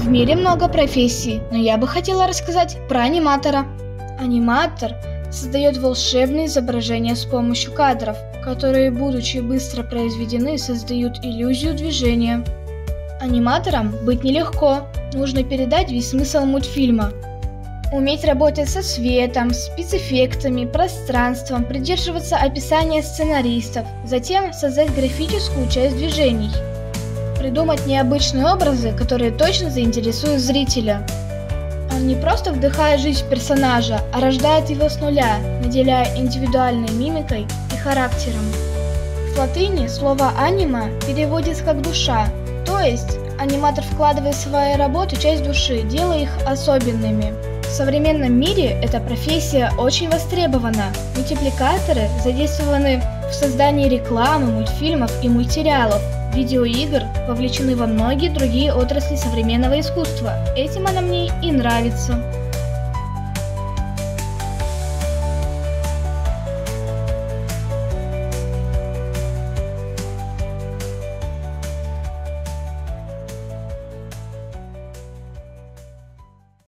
В мире много профессий, но я бы хотела рассказать про аниматора. Аниматор создает волшебные изображения с помощью кадров, которые, будучи быстро произведены, создают иллюзию движения. Аниматором быть нелегко, нужно передать весь смысл мультфильма. Уметь работать со светом, спецэффектами, пространством, придерживаться описания сценаристов, затем создать графическую часть движений. Придумать необычные образы, которые точно заинтересуют зрителя. Он не просто вдыхает жизнь персонажа, а рождает его с нуля, наделяя индивидуальной мимикой и характером. С латыни слово «анима» переводится как «душа», то есть аниматор вкладывает в свою работу часть души, делая их особенными. В современном мире эта профессия очень востребована. Мультипликаторы задействованы в создании рекламы, мультфильмов и мультсериалов, видеоигр, вовлечены во многие другие отрасли современного искусства. Этим она мне и нравится.